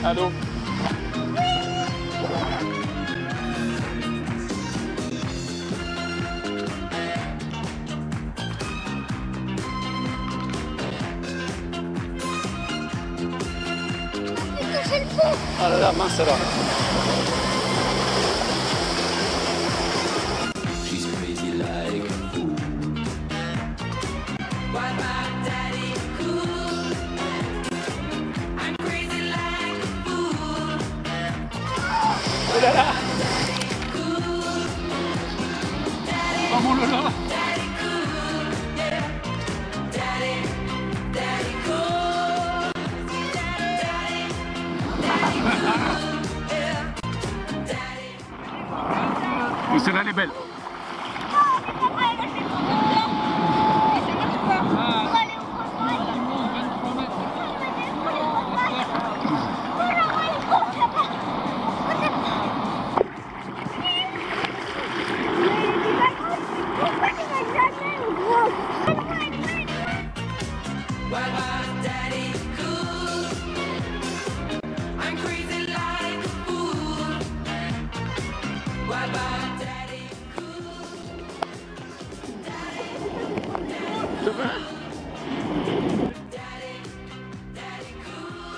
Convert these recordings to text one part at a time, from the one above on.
Allô? Ah là là, mince alors. Oh là là! Oh mon Lola! Oh, celle-là elle est belle.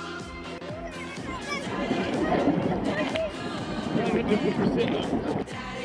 Je vais te pousser.